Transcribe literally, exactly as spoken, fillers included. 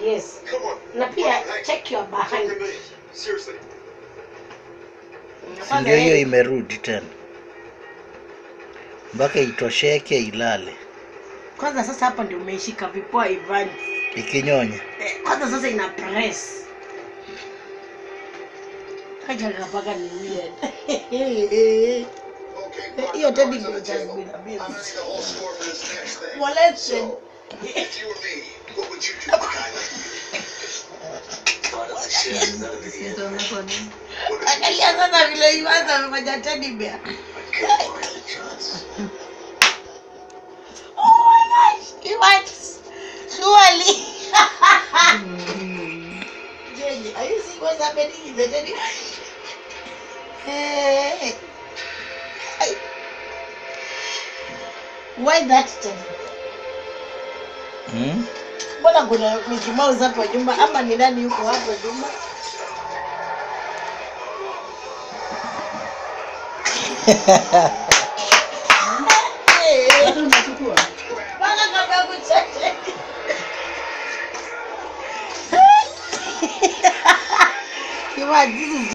Yes. Na pia check your behind. Seriously. Ndio hiyo imerudi tena. Mpaka itosheke ilale. Kwanza sasa hapa ndio umeishika vipoa Ivan. Ikinyonya. Kwanza sasa ina press. Kaja kapaka ni weird. Hiyo teddy bear just been abused. Molested. If you were me, what would you do to Kyla? Angalia sasa vile Ivan amefanya teddy bear. Oh my gosh, Ivan. Surely. Jenny, are you seeing what's happening in the teddy bear? Hey. Why that teddy? Hmm? Mbona kuna Mickey Mouse hapo nyuma ama ni nani yuko hapo nyuma? Eh, unachukua. Bana kabla kuchete. You want this is